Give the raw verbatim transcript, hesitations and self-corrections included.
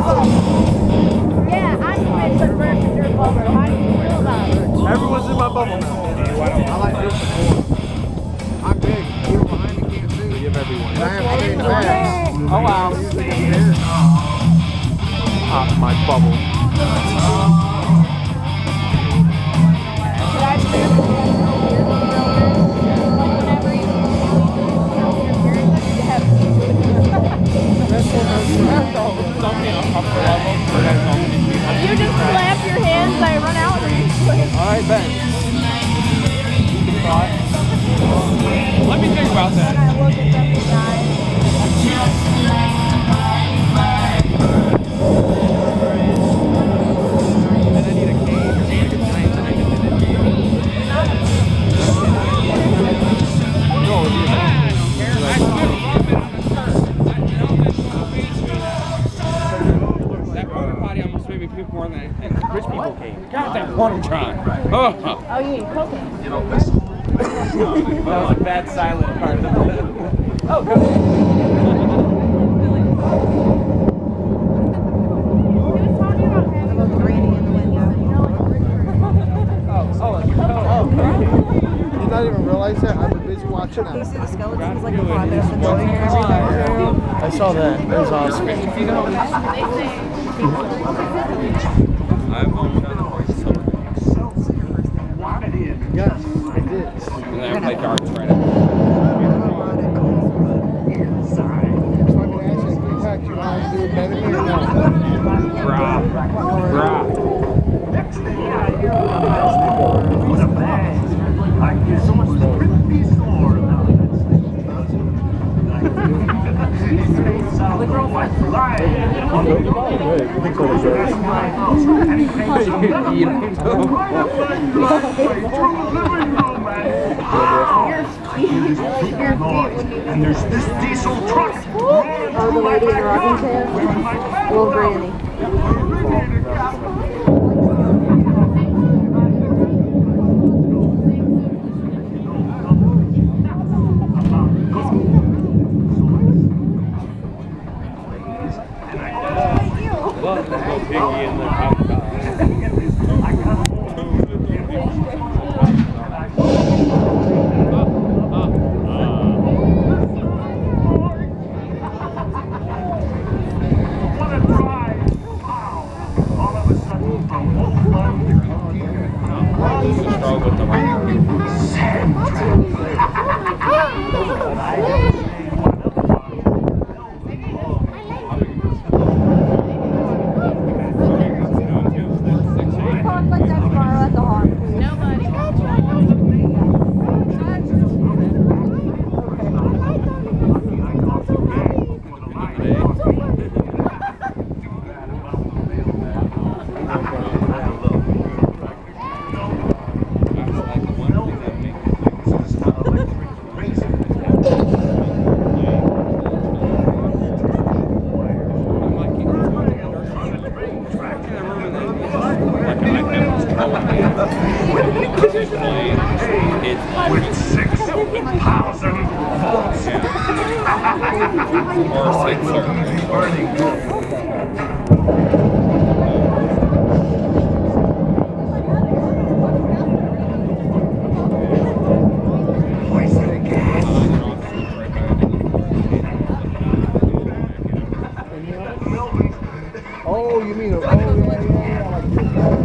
Yeah, I'm been submerged in your bubble. How do you feel about it? Everyone's in my bubble now. I like this before. I'm big. People behind me can't see. We give everyone. I have three in the back. Oh wow. Pop my bubble. You just clap your hands, I run out and you Alright, Ben. Let me think about that. I look at them guys. And I need a cage. I need a giant and I can No, it's that water potty almost made me puke more than rich people came. God, that water trying. Oh. Oh, you need cocaine. That was a bad silent part of it. Oh, go. You not even realize that? I've been busy watching that. You see the skeletons like a pot that's been going here every day? I saw that. That was awesome. I've almost done twice summer. Yes, I did. And then I play darts right now. So I'm going to ask you, you want to do it better than that? Brah. Brah. I get so much crispy sore about it. The girl wants to lie. And there's this diesel truck. Oh, the lady in the rocking chair? Little granny. Well, there's no piggy in the top car. With six thousand volts. Or six burning. Oh, you mean a... Oh, yeah, yeah, yeah.